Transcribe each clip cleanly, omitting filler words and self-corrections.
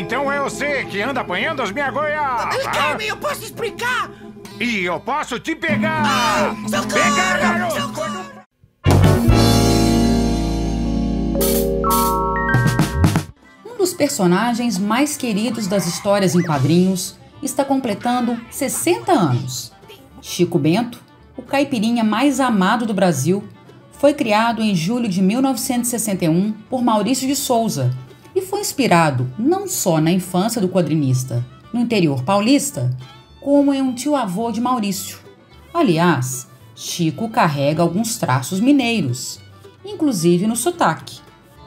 Então é você que anda apanhando as minhas goiabas. Calma, eu posso explicar. E eu posso te pegar. Socorro! Pegar, garoto. Socorro! Um dos personagens mais queridos das histórias em quadrinhos está completando 60 anos. Chico Bento, o caipirinha mais amado do Brasil, foi criado em julho de 1961 por Maurício de Souza e foi inspirado não só na infância do quadrinista no interior paulista, como em um tio-avô de Maurício. Aliás, Chico carrega alguns traços mineiros, inclusive no sotaque.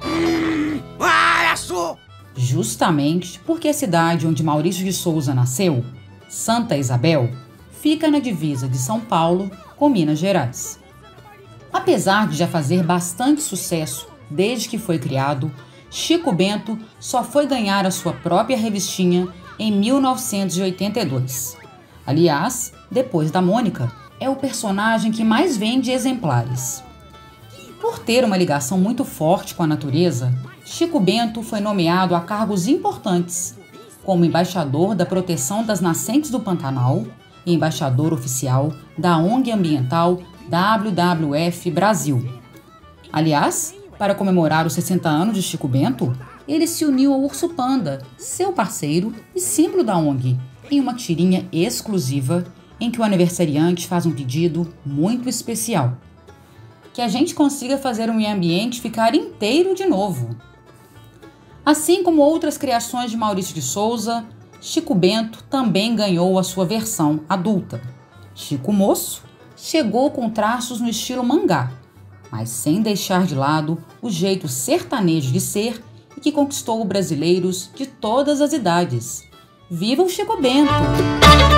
Justamente porque a cidade onde Maurício de Souza nasceu, Santa Isabel, fica na divisa de São Paulo com Minas Gerais. Apesar de já fazer bastante sucesso desde que foi criado, Chico Bento só foi ganhar a sua própria revistinha em 1982. Aliás, depois da Mônica, é o personagem que mais vende exemplares. Por ter uma ligação muito forte com a natureza, Chico Bento foi nomeado a cargos importantes, como embaixador da proteção das nascentes do Pantanal e embaixador oficial da ONG ambiental WWF Brasil. Aliás, para comemorar os 60 anos de Chico Bento, ele se uniu ao Urso Panda, seu parceiro e símbolo da ONG, em uma tirinha exclusiva em que o aniversariante faz um pedido muito especial: que a gente consiga fazer o meio ambiente ficar inteiro de novo. Assim como outras criações de Maurício de Souza, Chico Bento também ganhou a sua versão adulta. Chico Moço chegou com traços no estilo mangá, mas sem deixar de lado o jeito sertanejo de ser e que conquistou brasileiros de todas as idades. Viva o Chico Bento!